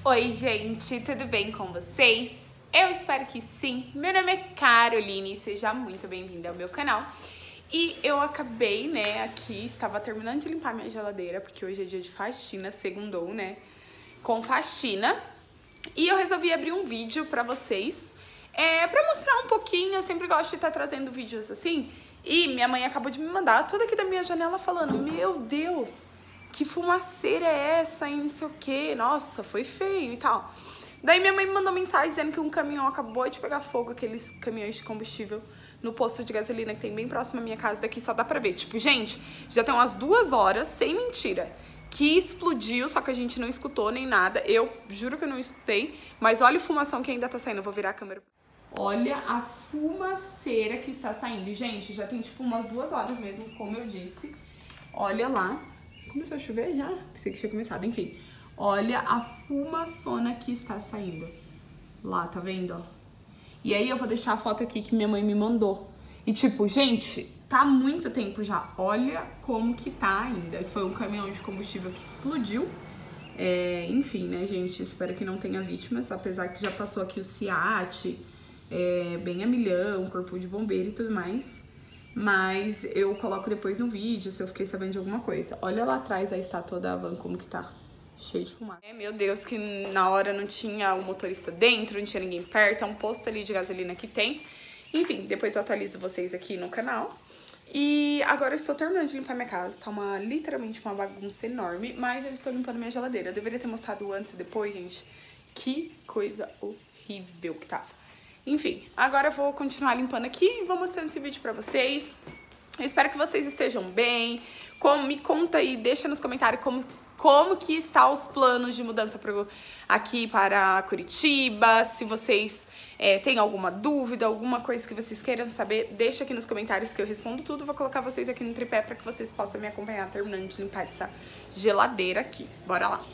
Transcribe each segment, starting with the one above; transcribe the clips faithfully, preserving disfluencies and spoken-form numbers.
Oi, gente, tudo bem com vocês? Eu espero que sim. Meu nome é Caroline, seja muito bem-vinda ao meu canal. E eu acabei, né, aqui, estava terminando de limpar minha geladeira, porque hoje é dia de faxina, segundou, né, com faxina. E eu resolvi abrir um vídeo pra vocês, é, pra mostrar um pouquinho. Eu sempre gosto de estar trazendo vídeos assim. E minha mãe acabou de me mandar tudo aqui da minha janela falando, meu Deus, que fumaceira é essa e não sei o que, nossa, foi feio e tal. Daí minha mãe me mandou mensagem dizendo que um caminhão acabou de pegar fogo, aqueles caminhões de combustível no posto de gasolina que tem bem próximo à minha casa, daqui só dá pra ver. Tipo, gente, já tem umas duas horas, sem mentira, que explodiu, só que a gente não escutou nem nada. Eu juro que eu não escutei, mas olha a fumação que ainda tá saindo, eu vou virar a câmera. Olha a fumaceira que está saindo. E, gente, já tem tipo umas duas horas mesmo, como eu disse. Olha lá. Começou a chover já? Pensei que tinha começado, enfim. Olha a fumaçona que está saindo. Lá, tá vendo, ó? E aí eu vou deixar a foto aqui que minha mãe me mandou. E tipo, gente, tá há muito tempo já. Olha como que tá ainda. Foi um caminhão de combustível que explodiu. É, enfim, né, gente? Espero que não tenha vítimas. Apesar que já passou aqui o SEAT, é, bem a milhão, corpo de bombeiro e tudo mais. Mas eu coloco depois no vídeo se eu fiquei sabendo de alguma coisa. Olha lá atrás a estátua da van como que tá. Cheio de fumaça. É, meu Deus, que na hora não tinha o motorista dentro, não tinha ninguém perto. É um posto ali de gasolina que tem. Enfim, depois eu atualizo vocês aqui no canal. E agora eu estou terminando de limpar minha casa. Tá uma, literalmente uma bagunça enorme. Mas eu estou limpando minha geladeira. Eu deveria ter mostrado o antes e depois, gente. Que coisa horrível que tá. Enfim, agora eu vou continuar limpando aqui e vou mostrando esse vídeo pra vocês. Eu espero que vocês estejam bem. Como, me conta aí, deixa nos comentários como, como que está os planos de mudança pro, aqui para Curitiba. Se vocês é, têm alguma dúvida, alguma coisa que vocês queiram saber, deixa aqui nos comentários que eu respondo tudo. Vou colocar vocês aqui no tripé para que vocês possam me acompanhar terminando de limpar essa geladeira aqui. Bora lá!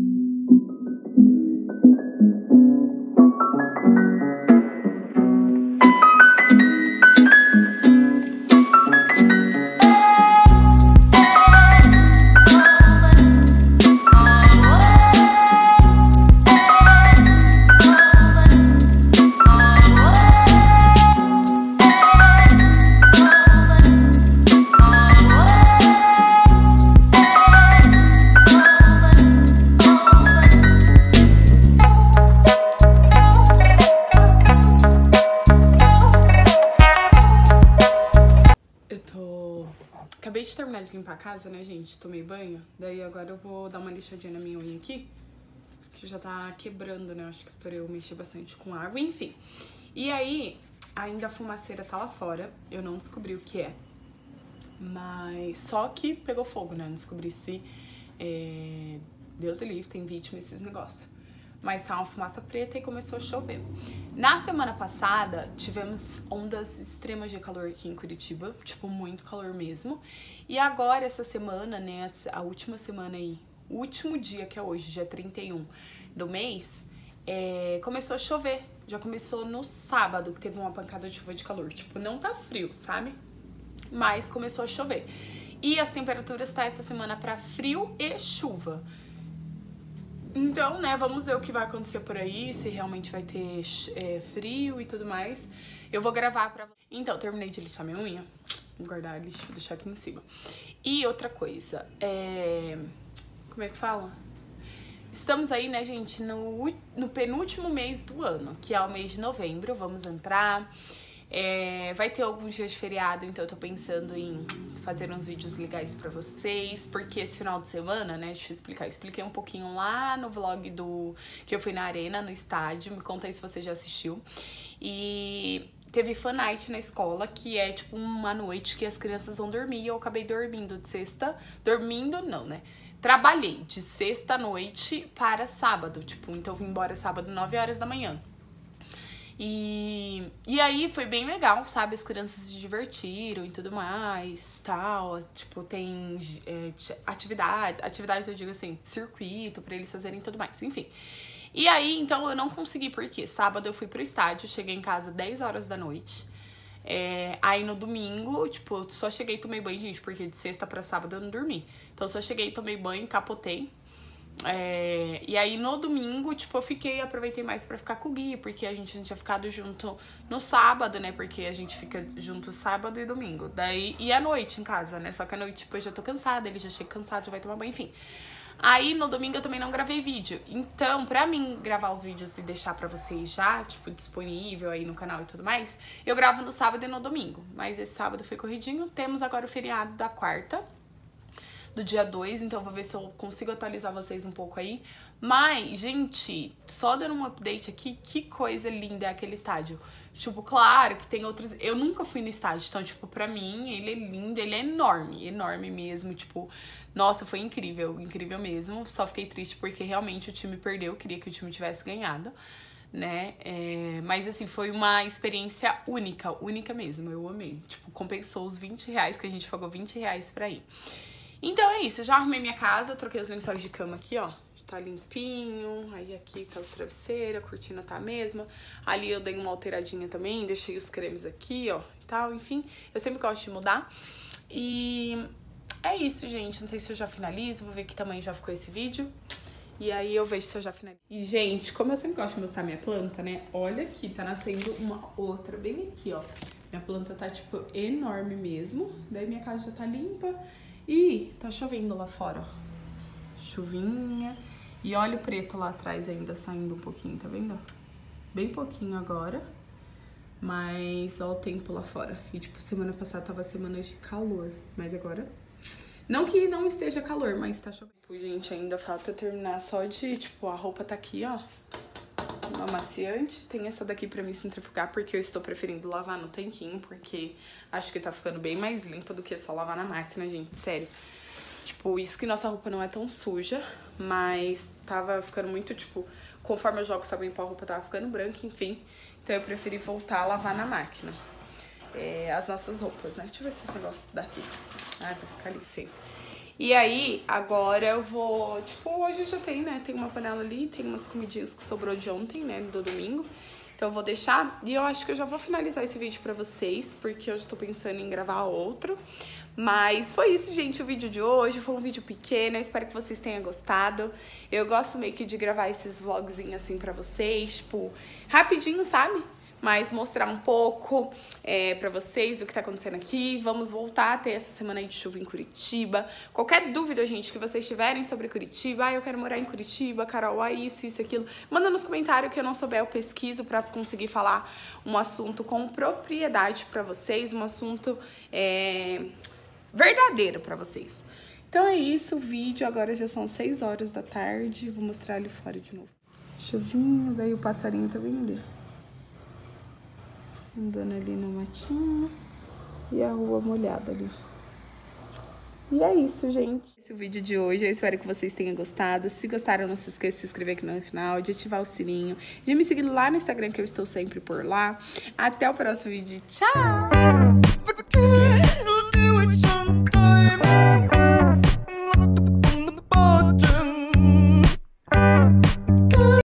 Acabei de terminar de limpar a casa, né, gente? Tomei banho. Daí agora eu vou dar uma lixadinha na minha unha aqui, que já tá quebrando, né? Acho que por eu mexer bastante com água, enfim. E aí, ainda a fumaceira tá lá fora. Eu não descobri o que é. Mas só que pegou fogo, né? Não descobri se... É... Deus o livre, tem vítima esses negócios. Mas tá uma fumaça preta e começou a chover. Na semana passada, tivemos ondas extremas de calor aqui em Curitiba, tipo, muito calor mesmo. E agora, essa semana, né, a última semana aí, o último dia que é hoje, dia trinta e um do mês, é, começou a chover. Já começou no sábado, que teve uma pancada de chuva de calor. Tipo, não tá frio, sabe? Mas começou a chover. E as temperaturas tá essa semana pra frio e chuva. Então, né, vamos ver o que vai acontecer por aí, se realmente vai ter é, frio e tudo mais. Eu vou gravar pra... Então, terminei de lixar minha unha. Vou guardar lixo, vou deixar aqui em cima. E outra coisa, é... Como é que fala? Estamos aí, né, gente, no, no penúltimo mês do ano, que é o mês de novembro. Vamos entrar... É, vai ter alguns dias de feriado, então eu tô pensando em fazer uns vídeos legais pra vocês, porque esse final de semana, né, deixa eu explicar, eu expliquei um pouquinho lá no vlog do que eu fui na arena, no estádio, me conta aí se você já assistiu. E teve fan night na escola, que é tipo uma noite que as crianças vão dormir, e eu acabei dormindo de sexta, dormindo não, né, trabalhei de sexta noite para sábado, tipo, então eu vim embora sábado nove horas da manhã. E, e aí foi bem legal, sabe? As crianças se divertiram e tudo mais, tal. Tipo, tem é, atividades, atividades eu digo assim, circuito pra eles fazerem tudo mais, enfim. E aí, então, eu não consegui, porque sábado eu fui pro estádio, cheguei em casa dez horas da noite. É, aí no domingo, tipo, só cheguei e tomei banho, gente, porque de sexta pra sábado eu não dormi. Então só cheguei, tomei banho, capotei. É, e aí no domingo, tipo, eu fiquei, aproveitei mais pra ficar com o Gui, porque a gente não tinha ficado junto no sábado, né? Porque a gente fica junto sábado e domingo. Daí, e à noite em casa, né? Só que à noite, tipo, eu já tô cansada, ele já chega cansado, já vai tomar banho, enfim. Aí no domingo eu também não gravei vídeo. Então, pra mim gravar os vídeos e deixar pra vocês já, tipo, disponível aí no canal e tudo mais, eu gravo no sábado e no domingo. Mas esse sábado foi corridinho. Temos agora o feriado da quarta, do dia dois, então vou ver se eu consigo atualizar vocês um pouco aí. Mas, gente, só dando um update aqui, que coisa linda é aquele estádio. Tipo, claro que tem outros... Eu nunca fui no estádio, então, tipo, pra mim, ele é lindo, ele é enorme, enorme mesmo, tipo... Nossa, foi incrível, incrível mesmo. Só fiquei triste porque realmente o time perdeu, eu queria que o time tivesse ganhado, né? É... Mas, assim, foi uma experiência única, única mesmo, eu amei. Tipo, compensou os vinte reais, que a gente pagou vinte reais pra ir. Então é isso, já arrumei minha casa, troquei os lençóis de cama aqui, ó. Tá limpinho, aí aqui tá os travesseiros, a cortina tá a mesma. Ali eu dei uma alteradinha também, deixei os cremes aqui, ó, e tal, enfim. Eu sempre gosto de mudar. E é isso, gente, não sei se eu já finalizo, vou ver que tamanho já ficou esse vídeo. E aí eu vejo se eu já finalizo. E, gente, como eu sempre gosto de mostrar minha planta, né, olha aqui, tá nascendo uma outra bem aqui, ó. Minha planta tá, tipo, enorme mesmo. Daí minha casa já tá limpa. E tá chovendo lá fora, ó. Chuvinha. E olha o preto lá atrás ainda saindo um pouquinho, tá vendo? Bem pouquinho agora. Mas ó o tempo lá fora. E tipo, semana passada tava semana de calor. Mas agora... Não que não esteja calor, mas tá chovendo. Gente, ainda falta terminar só de... Tipo, a roupa tá aqui, ó. Uma amaciante. Tem essa daqui pra me centrifugar, porque eu estou preferindo lavar no tanquinho, porque acho que tá ficando bem mais limpa do que só lavar na máquina, gente, sério. Tipo, isso que nossa roupa não é tão suja, mas tava ficando muito, tipo, conforme eu jogo sabão em pó, a roupa tava ficando branca, enfim. Então eu preferi voltar a lavar na máquina. É, as nossas roupas, né? Deixa eu ver se esse negócio daqui... Ai, vai ficar ali feio. E aí, agora eu vou... Tipo, hoje já tem, né? Tem uma panela ali, tem umas comidinhas que sobrou de ontem, né? Do domingo. Então eu vou deixar. E eu acho que eu já vou finalizar esse vídeo pra vocês, porque eu já tô pensando em gravar outro. Mas foi isso, gente, o vídeo de hoje. Foi um vídeo pequeno, eu espero que vocês tenham gostado. Eu gosto meio que de gravar esses vlogzinhos assim pra vocês, tipo, rapidinho, sabe? Mas mostrar um pouco é, pra vocês o que tá acontecendo aqui. Vamos voltar a ter essa semana aí de chuva em Curitiba. Qualquer dúvida, gente, que vocês tiverem sobre Curitiba, ah, eu quero morar em Curitiba, Carol, ah, isso, isso, aquilo, manda nos comentários, que eu não souber, eu pesquiso pra conseguir falar um assunto com propriedade pra vocês, um assunto é, verdadeiro pra vocês. Então é isso, o vídeo agora já são seis horas da tarde, vou mostrar ali fora de novo. Chuvinho, daí o passarinho tá bem ali. Andando ali no matinho. E a rua molhada ali. E é isso, gente. Esse é o vídeo de hoje. Eu espero que vocês tenham gostado. Se gostaram, não se esqueça de se inscrever aqui no canal, de ativar o sininho, de me seguir lá no Instagram, que eu estou sempre por lá. Até o próximo vídeo. Tchau!